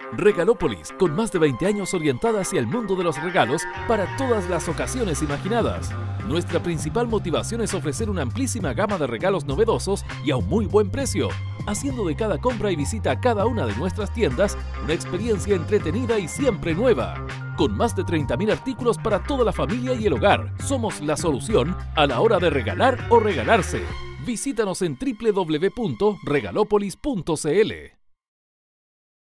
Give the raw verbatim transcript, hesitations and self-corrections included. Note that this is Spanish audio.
Regalópolis, con más de veinte años orientada hacia el mundo de los regalos para todas las ocasiones imaginadas. Nuestra principal motivación es ofrecer una amplísima gama de regalos novedosos y a un muy buen precio, haciendo de cada compra y visita a cada una de nuestras tiendas una experiencia entretenida y siempre nueva. Con más de treinta mil artículos para toda la familia y el hogar, somos la solución a la hora de regalar o regalarse. Visítanos en doble u doble u doble u punto regalópolis punto c l.